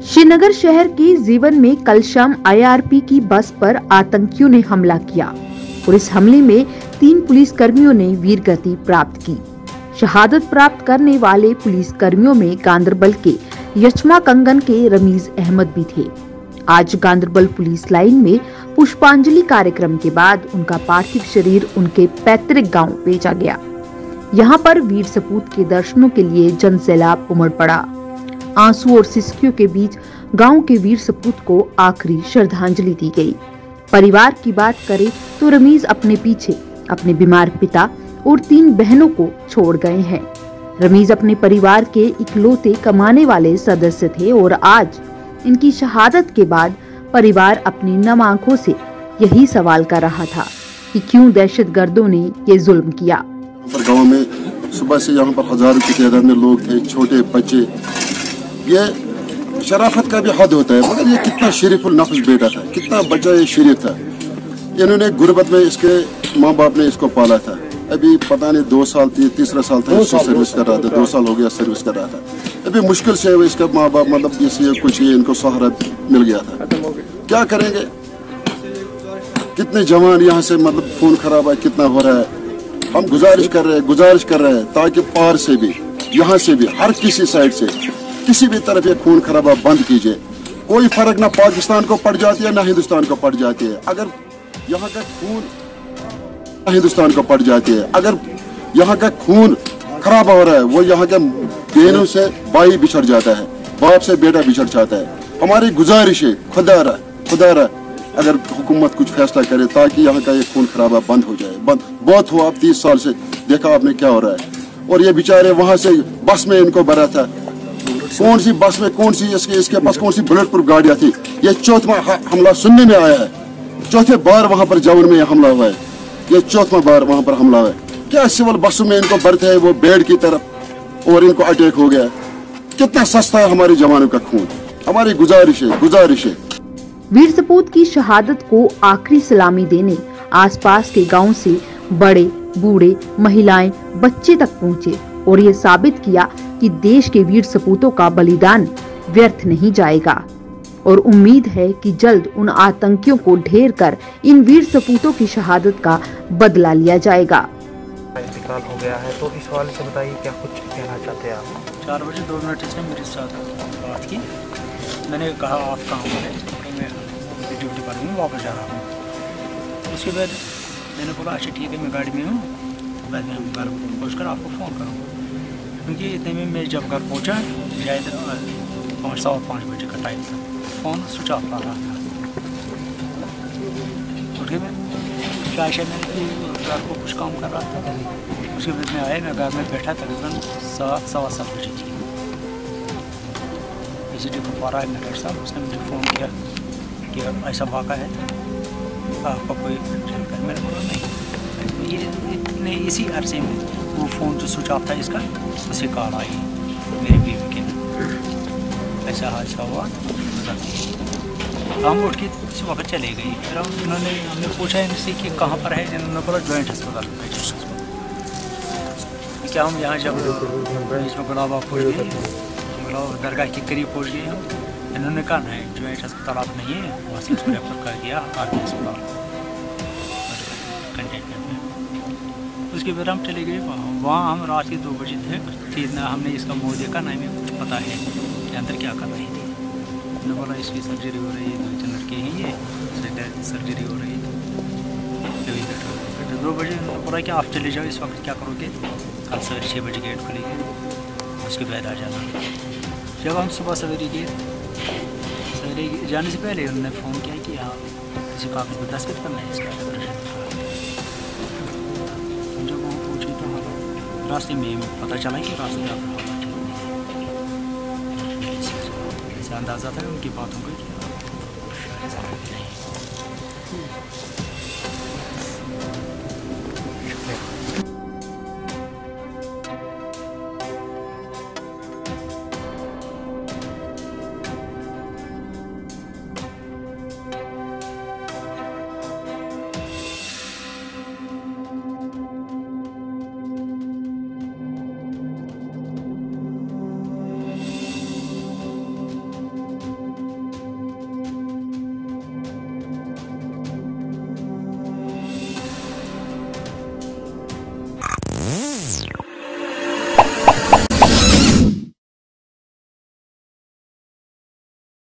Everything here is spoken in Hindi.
श्रीनगर शहर के जीवन में कल शाम आईआरपी की बस पर आतंकियों ने हमला किया और इस हमले में 3 पुलिस कर्मियों ने वीरगति प्राप्त की। शहादत प्राप्त करने वाले पुलिस कर्मियों में गांदरबल के यचमा कंगन के रमीज अहमद भी थे। आज गांदरबल पुलिस लाइन में पुष्पांजलि कार्यक्रम के बाद उनका पार्थिव शरीर उनके पैतृक गांव भेजा गया। यहाँ पर वीर सपूत के दर्शनों के लिए जनसैलाब उमड़ पड़ा। आंसू और सिसकियों के बीच गांव के वीर सपूत को आखिरी श्रद्धांजलि दी गई। परिवार की बात करें तो रमीज अपने पीछे अपने बीमार पिता और 3 बहनों को छोड़ गए हैं। रमीज अपने परिवार के इकलौते कमाने वाले सदस्य थे और आज इनकी शहादत के बाद परिवार अपनी नम आंखों से यही सवाल कर रहा था कि क्यों दहशतगर्दों ने ये जुल्म किया। गांव में सुबह से यहाँ पर हजारों की तादाद में लोग थे, छोटे बच्चे। ये शराफत का भी हद होता है, मगर ये कितना शरीफुल नफ्स बेटा था, कितना बच्चा ये शरीफ था। इन्होंने गुर्बत में इसके माँ बाप ने इसको पाला था। अभी पता नहीं 2 साल तीसरा साल था इसको सर्विस कर रहा था, 2 साल हो गया सर्विस कर रहा था। अभी मुश्किल से इसका माँ बाप मतलब इसलिए कुछ ये इनको सहारा मिल गया था। क्या करेंगे, कितने जवान यहाँ से मतलब खून खराबा कितना हो रहा है। हम गुजारिश कर रहे हैं ताकि पार से भी यहाँ से भी हर किसी साइड से किसी भी तरफ ये खून खराबा बंद कीजिए। कोई फर्क ना पाकिस्तान को पड़ जाती है ना हिंदुस्तान को पड़ जाती है। अगर यहाँ का खून हिंदुस्तान को पड़ जाती है, अगर यहाँ का खून खराब हो रहा है, वो यहाँ के बहनों से भाई बिछड़ जाता है, बाप से बेटा बिछड़ जाता है। हमारी गुजारिश है खुदा अगर हुकूमत कुछ फैसला करे ताकि यहाँ का ये खून खराबा बंद हो जाए। बंद बहुत हुआ, अब 30 साल से देखा आपने क्या हो रहा है। और ये बेचारे वहाँ से बस में इनको भरा था, कौन सी बस में कौन सी इसके पास कौन सी बुलेट प्रूफ गाड़ियाँ थी। ये 4वां हमला सुनने में आया है, 4थे बार वहाँ पर जवन में हमला हुआ है, ये 4वां बार वहाँ पर हमला हुआ है। क्या सिविल बसों में इनको भरते है वो बेड की तरफ और इनको अटैक हो गया। कितना सस्ता है हमारे जवानों का खून। हमारी गुजारिश है। वीर सपूत की शहादत को आखिरी सलामी देने आसपास के गांव से बड़े बूढ़े महिलाएं बच्चे तक पहुंचे और ये साबित किया कि देश के वीर सपूतों का बलिदान व्यर्थ नहीं जाएगा। और उम्मीद है कि जल्द उन आतंकियों को ढेर कर इन वीर सपूतों की शहादत का बदला लिया जाएगा। इंतकाल हो गया है, तो इस हवाले से बताइए क्या कुछ कहना चाहते हैं आप? 4 बजे 2 मिनट से मेरे साथ बात की। मैंने कहा आप कहाँ पर हैं? मैं ड्यूटी पर हूँ, वापस जा रहा हूँ। उसके बाद मैंने बोला अच्छा ठीक है मैं गाड़ी में हूँ, बाद में हम घर पहुँच कर आपको फ़ोन करूँगा। क्योंकि इतने में मैं जब घर पहुँचा शायद 5:15 बजे का टाइम था, फ़ोन स्विच ऑफ आ रहा था। उठे मैं शायद मैंने घर को कुछ काम कर रहा था। उसके बाद में आया, मैं घर में बैठा तकरीबन 7:15 बजे थी। PCT कुपवारा है मेरे साहब, उसने मुझे फ़ोन किया कि ऐसा वाक़ा है, आपका कोई जानकारी? मैंने बोला नहीं। इसी अरसे में वो फ़ोन जो स्विच ऑफ था इसका, उसे कॉल आई मेरी बीवी के, ऐसा हादसा हुआ। हम उठ के उस वक्त चले गई। फिर हमने पूछा इनसे कि कहाँ पर है, इन्होंने बोला जॉइंट अस्पताल में। क्या हम यहाँ जब इसमें गुलाबा पहुँच गए, गुलाब दरगाह के करीब पहुँच गए हम। इन्होंने कहा नहीं जॉइंट अस्पताल आप नहीं है, वहाँ से उसको रेफर कर दिया आर्मी अस्पताल कंटेनमेंट में। उसके बाद हम चले गए वहाँ हम रात के 2 बजे थे। फिर ना हमने इसका मुँह देखा, ना हमें कुछ पता है कि अंदर क्या कर रही थी। उन्होंने बोला इसकी सर्जरी हो रही है, 2 लड़के हैं, ये सर्जरी हो रही है। 2 बजे उन्होंने बोला कि आप चले जाओ, इस वक्त क्या करोगे, कल सवेरे 6 बजे गेट खुलेगी, उसके बाद आ जाना। जब हम सुबह सवेरे गए, सवेरे जाने से पहले उन्होंने फ़ोन किया कि हाँ किसी कागज़ को दस्तखत करना है इसका ऑपरेशन। जब वहाँ पहुँचे तो हाँ रास्ते में पता चला कि रास्ते में आपको ठीक नहीं, ऐसा अंदाज़ा था उनकी बातों का कि नहीं।